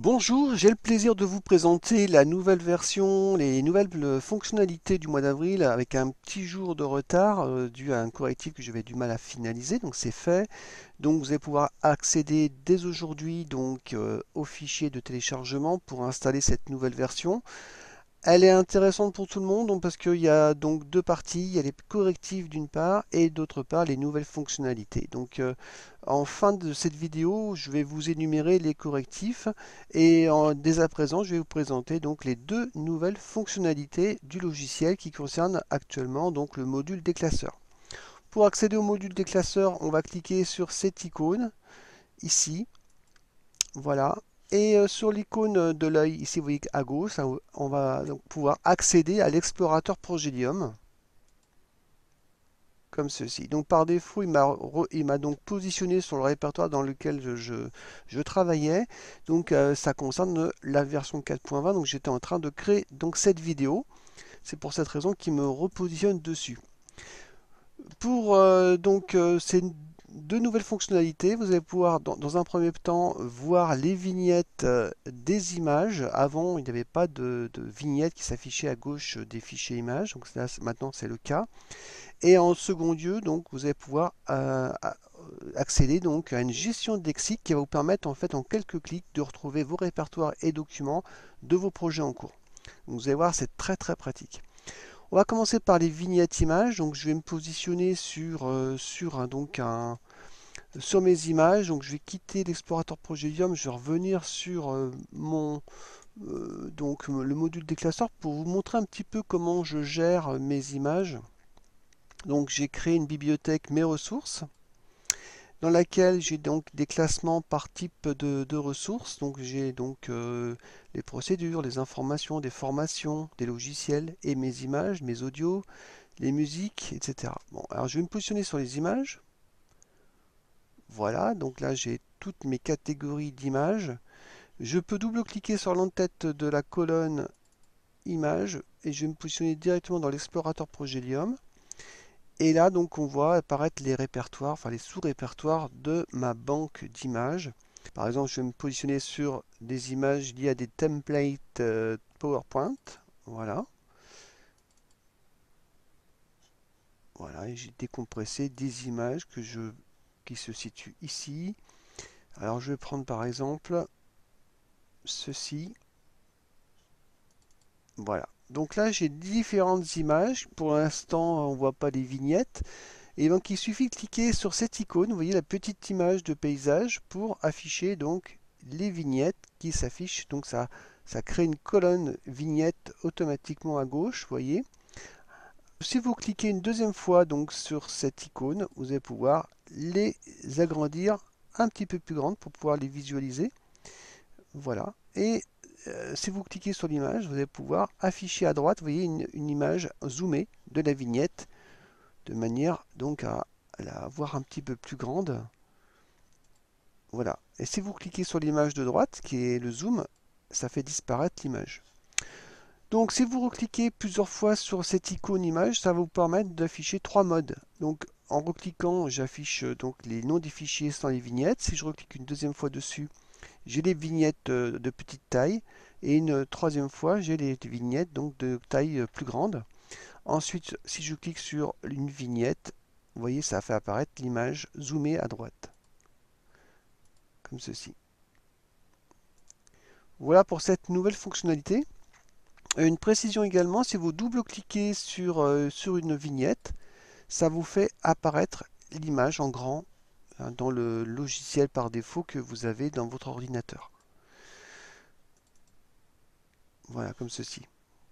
Bonjour, j'ai le plaisir de vous présenter la nouvelle version, les nouvelles fonctionnalités du mois d'avril avec un petit jour de retard dû à un correctif que j'avais du mal à finaliser, donc c'est fait. Donc vous allez pouvoir accéder dès aujourd'hui au fichier de téléchargement pour installer cette nouvelle version. Elle est intéressante pour tout le monde donc, parce qu'il y a donc deux parties, il y a les correctifs d'une part et d'autre part les nouvelles fonctionnalités. En fin de cette vidéo, je vais vous énumérer les correctifs et dès à présent, je vais vous présenter donc les deux nouvelles fonctionnalités du logiciel qui concernent actuellement donc le module des classeurs. Pour accéder au module des classeurs, on va cliquer sur cette icône ici. Voilà. Et sur l'icône de l'œil, ici vous voyez à gauche, on va donc pouvoir accéder à l'explorateur Progelium, comme ceci. Donc par défaut, il m'a donc positionné sur le répertoire dans lequel je travaillais. Donc ça concerne la version 4.20. Donc j'étais en train de créer donc cette vidéo. C'est pour cette raison qu'il me repositionne dessus. Pour ces deux nouvelles fonctionnalités, vous allez pouvoir dans un premier temps voir les vignettes des images. Avant, il n'y avait pas de vignettes qui s'affichaient à gauche des fichiers images, donc là, maintenant c'est le cas. Et en second lieu, donc, vous allez pouvoir accéder donc à une gestion de lexique qui va vous permettre en fait en quelques clics de retrouver vos répertoires et documents de vos projets en cours. Donc, vous allez voir, c'est très très pratique. On va commencer par les vignettes images. Donc, je vais me positionner sur mes images. Donc, je vais quitter l'explorateur Progelium. Je vais revenir sur le module des classeurs pour vous montrer un petit peu comment je gère mes images. Donc, j'ai créé une bibliothèque Mes ressources dans laquelle j'ai donc des classements par type de ressources. Donc, j'ai les procédures, les informations, des formations, des logiciels et mes images, mes audios, les musiques, etc. Bon, alors je vais me positionner sur les images. Voilà, donc là j'ai toutes mes catégories d'images. Je peux double-cliquer sur l'entête de la colonne images et je vais me positionner directement dans l'explorateur Progelium. Et là donc on voit apparaître les répertoires, enfin les sous-répertoires de ma banque d'images. Par exemple, je vais me positionner sur des images liées à des templates PowerPoint. Voilà. Voilà, et j'ai décompressé des images qui se situent ici. Alors je vais prendre par exemple ceci. Voilà. Donc là j'ai différentes images. Pour l'instant on ne voit pas les vignettes. Et donc il suffit de cliquer sur cette icône, vous voyez la petite image de paysage pour afficher donc les vignettes qui s'affichent. Donc ça crée une colonne vignette automatiquement à gauche, vous voyez. Si vous cliquez une deuxième fois donc sur cette icône, vous allez pouvoir les agrandir un petit peu plus grandes pour pouvoir les visualiser. Voilà. Et si vous cliquez sur l'image, vous allez pouvoir afficher à droite, vous voyez une image zoomée de la vignette, de manière donc à la voir un petit peu plus grande. Voilà. Et si vous cliquez sur l'image de droite, qui est le zoom, ça fait disparaître l'image. Donc si vous recliquez plusieurs fois sur cette icône image, ça va vous permettre d'afficher trois modes. Donc en recliquant, j'affiche donc les noms des fichiers sans les vignettes. Si je reclique une deuxième fois dessus, j'ai les vignettes de petite taille. Et une troisième fois, j'ai les vignettes donc de taille plus grande. Ensuite, si je clique sur une vignette, vous voyez, ça fait apparaître l'image zoomée à droite, comme ceci. Voilà pour cette nouvelle fonctionnalité. Une précision également, si vous double-cliquez sur une vignette, ça vous fait apparaître l'image en grand dans le logiciel par défaut que vous avez dans votre ordinateur. Voilà, comme ceci.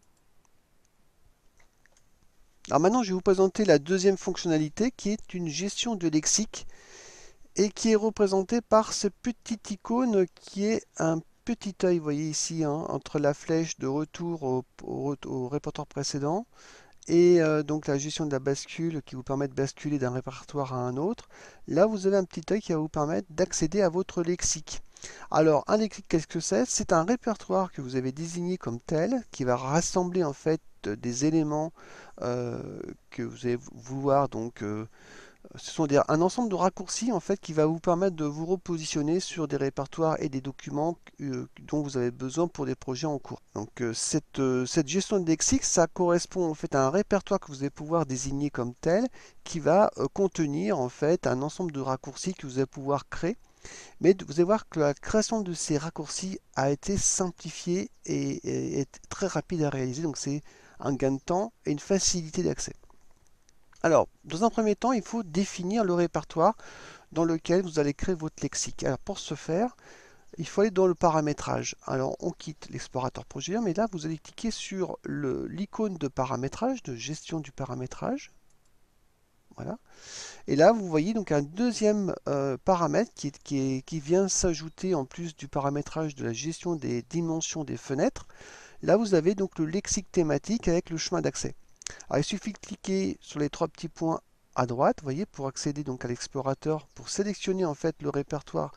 Alors maintenant, je vais vous présenter la deuxième fonctionnalité qui est une gestion de lexique et qui est représentée par ce petit icône qui est un petit œil, vous voyez ici, hein, entre la flèche de retour au répertoire précédent et donc la gestion de la bascule qui vous permet de basculer d'un répertoire à un autre. Là, vous avez un petit œil qui va vous permettre d'accéder à votre lexique. Alors, un lexique, qu'est-ce que c'est? C'est un répertoire que vous avez désigné comme tel, qui va rassembler en fait des éléments que vous allez vouloir Ce sont un ensemble de raccourcis en fait qui va vous permettre de vous repositionner sur des répertoires et des documents dont vous avez besoin pour des projets en cours. Donc cette gestion de lexique, ça correspond en fait à un répertoire que vous allez pouvoir désigner comme tel, qui va contenir en fait un ensemble de raccourcis que vous allez pouvoir créer. Mais vous allez voir que la création de ces raccourcis a été simplifiée et est très rapide à réaliser. Donc c'est un gain de temps et une facilité d'accès. Alors, dans un premier temps, il faut définir le répertoire dans lequel vous allez créer votre lexique. Alors, pour ce faire, il faut aller dans le paramétrage. Alors, on quitte l'explorateur projet, mais là, vous allez cliquer sur l'icône de paramétrage, de gestion du paramétrage. Voilà. Et là, vous voyez donc un deuxième paramètre qui vient s'ajouter en plus du paramétrage de la gestion des dimensions des fenêtres. Là, vous avez donc le lexique thématique avec le chemin d'accès. Alors, il suffit de cliquer sur les trois petits points à droite, vous voyez, pour accéder donc à l'explorateur, pour sélectionner en fait le répertoire,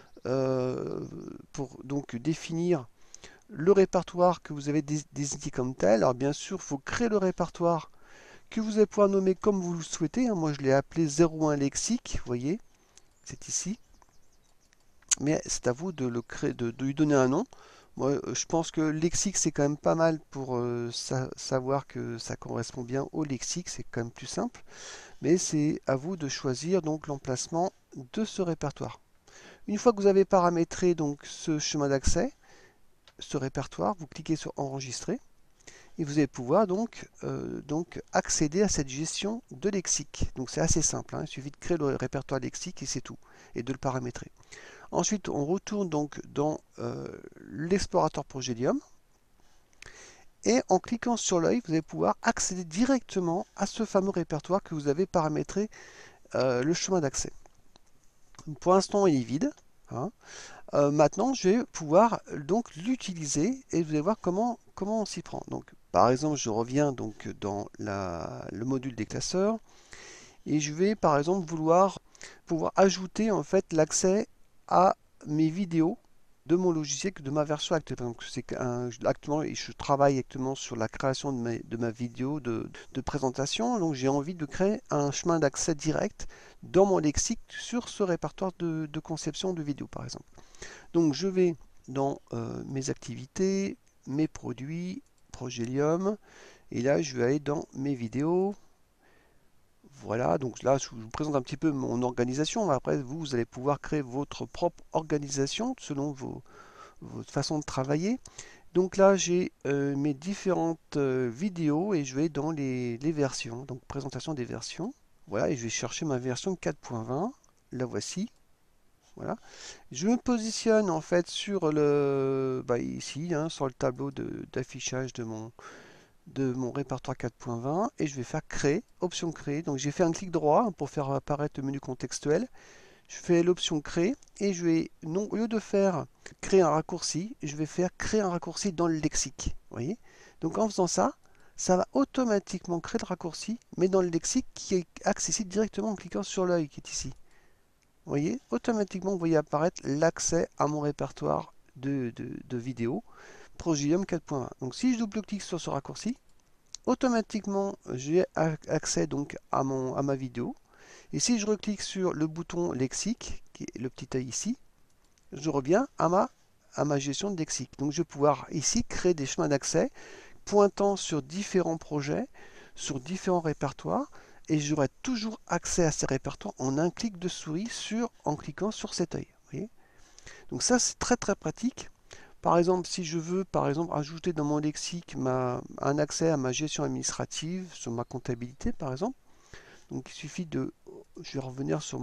pour donc définir le répertoire que vous avez désigné comme tel. Alors bien sûr, il faut créer le répertoire que vous allez pouvoir nommer comme vous le souhaitez. Moi, je l'ai appelé 01 lexique, vous voyez, c'est ici. Mais c'est à vous de le créer, de lui donner un nom. Moi, je pense que lexique, c'est quand même pas mal pour savoir que ça correspond bien au lexique. C'est quand même plus simple. Mais c'est à vous de choisir donc l'emplacement de ce répertoire. Une fois que vous avez paramétré donc ce chemin d'accès, ce répertoire, vous cliquez sur enregistrer et vous allez pouvoir donc accéder à cette gestion de lexique. Donc c'est assez simple, hein, il suffit de créer le répertoire lexique et c'est tout, et de le paramétrer. Ensuite, on retourne donc dans l'explorateur Progelium. Et en cliquant sur l'œil, vous allez pouvoir accéder directement à ce fameux répertoire que vous avez paramétré le chemin d'accès. Pour l'instant, il est vide. Hein. Maintenant, je vais pouvoir donc l'utiliser et vous allez voir comment on s'y prend. Donc, par exemple, je reviens donc dans le module des classeurs et je vais par exemple vouloir pouvoir ajouter en fait l'accès à mes vidéos de mon logiciel, de ma version actuelle. Donc, actuellement, je travaille actuellement sur la création de ma vidéo de présentation. Donc, j'ai envie de créer un chemin d'accès direct dans mon lexique sur ce répertoire de conception de vidéo, par exemple. Donc, je vais dans mes activités, mes produits, Progelium, et là, je vais aller dans mes vidéos. Voilà, donc là, je vous présente un petit peu mon organisation. Après, vous allez pouvoir créer votre propre organisation selon votre façon de travailler. Donc là, j'ai mes différentes vidéos et je vais dans les versions, donc présentation des versions. Voilà, et je vais chercher ma version 4.20. La voici. Voilà. Je me positionne en fait sur ici, hein, sur le tableau d'affichage de mon répertoire 4.20 et je vais faire créer, option créer. Donc j'ai fait un clic droit pour faire apparaître le menu contextuel. Je fais l'option créer et je vais, non, au lieu de faire créer un raccourci, je vais faire créer un raccourci dans le lexique. Vous voyez? Donc en faisant ça, ça va automatiquement créer le raccourci, mais dans le lexique qui est accessible directement en cliquant sur l'œil qui est ici. Vous voyez? Automatiquement, vous voyez apparaître l'accès à mon répertoire de vidéos Progelium 4.1. Donc si je double-clique sur ce raccourci, automatiquement j'ai accès donc à ma vidéo. Et si je reclique sur le bouton lexique, qui est le petit œil ici, je reviens à ma gestion de lexique. Donc je vais pouvoir ici créer des chemins d'accès pointant sur différents projets, sur différents répertoires, et j'aurai toujours accès à ces répertoires en un clic de souris en cliquant sur cet œil. Vous voyez? Donc ça c'est très très pratique. Par exemple, si je veux par exemple ajouter dans mon lexique un accès à ma gestion administrative, sur ma comptabilité par exemple, donc il suffit je vais revenir sur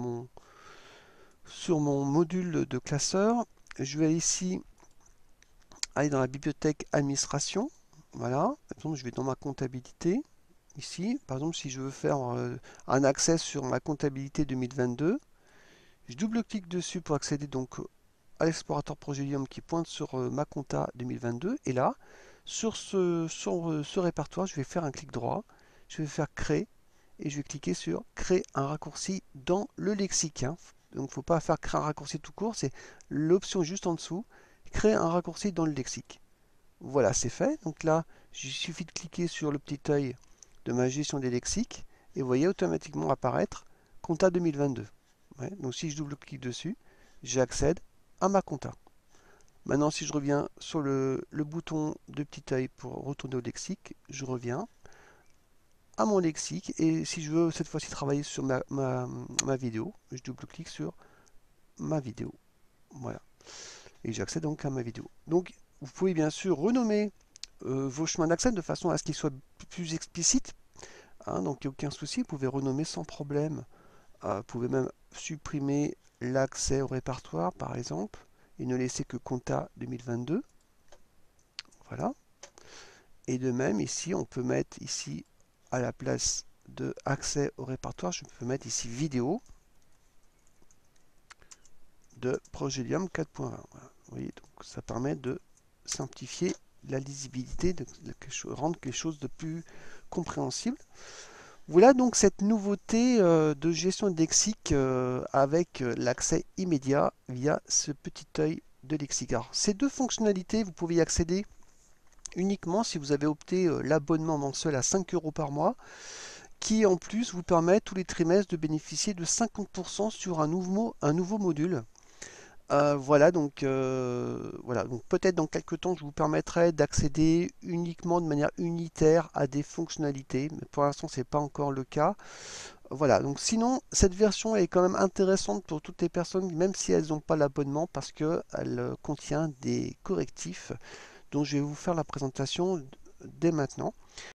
mon module de classeur. Je vais ici aller dans la bibliothèque administration. Voilà, par exemple, je vais dans ma comptabilité. Ici, par exemple, si je veux faire un accès sur ma comptabilité 2022, je double-clique dessus pour accéder donc à l'explorateur Progelium qui pointe sur ma compta 2022. Et là, sur ce répertoire, je vais faire un clic droit, je vais faire créer et je vais cliquer sur créer un raccourci dans le lexique. Hein. Donc il ne faut pas faire créer un raccourci tout court, c'est l'option juste en dessous, créer un raccourci dans le lexique. Voilà, c'est fait. Donc là, il suffit de cliquer sur le petit œil de ma gestion des lexiques et vous voyez automatiquement apparaître compta 2022. Ouais, donc si je double-clique dessus, j'accède à ma compta. Maintenant, si je reviens sur le bouton de petit œil pour retourner au lexique, je reviens à mon lexique et si je veux cette fois-ci travailler sur ma vidéo, je double-clique sur ma vidéo. Voilà. Et j'accède donc à ma vidéo. Donc, vous pouvez bien sûr renommer vos chemins d'accès de façon à ce qu'ils soient plus explicites. Hein, donc, il n'y a aucun souci, vous pouvez renommer sans problème. Vous pouvez même supprimer l'accès au répertoire, par exemple, et ne laisser que compta 2022. Voilà. Et de même, ici, on peut mettre ici, à la place de accès au répertoire, je peux mettre ici vidéo de Progelium 4.20. Voilà. Vous voyez, donc ça permet de simplifier la lisibilité, de rendre quelque chose de plus compréhensible. Voilà donc cette nouveauté de gestion lexique avec l'accès immédiat via ce petit œil de lexique. Alors, ces deux fonctionnalités, vous pouvez y accéder uniquement si vous avez opté l'abonnement mensuel à 5 € par mois, qui en plus vous permet tous les trimestres de bénéficier de 50% sur un nouveau module. Voilà, donc peut-être dans quelques temps je vous permettrai d'accéder uniquement de manière unitaire à des fonctionnalités, mais pour l'instant c'est pas encore le cas. Voilà, donc sinon cette version est quand même intéressante pour toutes les personnes, même si elles n'ont pas l'abonnement, parce qu'elle contient des correctifs dont je vais vous faire la présentation dès maintenant.